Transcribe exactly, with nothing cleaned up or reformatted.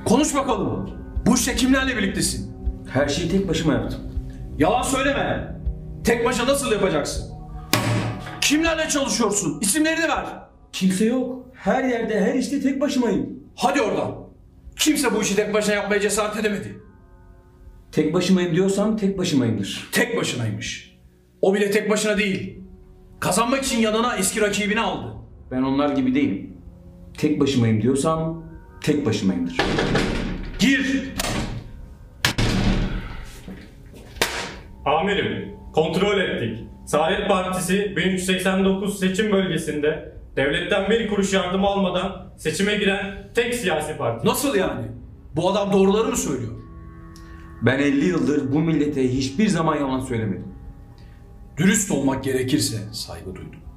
Konuş bakalım. Bu işte kimlerle birliktesin? Her şeyi tek başıma yaptım. Yalan söyleme. Tek başına nasıl yapacaksın? Kimlerle çalışıyorsun? İsimlerini ver. Kimse yok. Her yerde, her işte tek başımayım. Hadi oradan. Kimse bu işi tek başına yapmaya cesaret edemedi. Tek başımayım diyorsam tek başımayımdır. Tek başınaymış. O bile tek başına değil. Kazanmak için yanına eski rakibini aldı. Ben onlar gibi değilim. Tek başımayım diyorsam tek başımayımdır. Gir. Amirim, kontrol ettik. Saadet Partisi bin üç yüz seksen dokuz seçim bölgesinde devletten bir kuruş yardım almadan seçime giren tek siyasi parti. Nasıl yani? Bu adam doğruları mı söylüyor? Ben elli yıldır bu millete hiçbir zaman yalan söylemedim. Dürüst olmak gerekirse saygı duydum.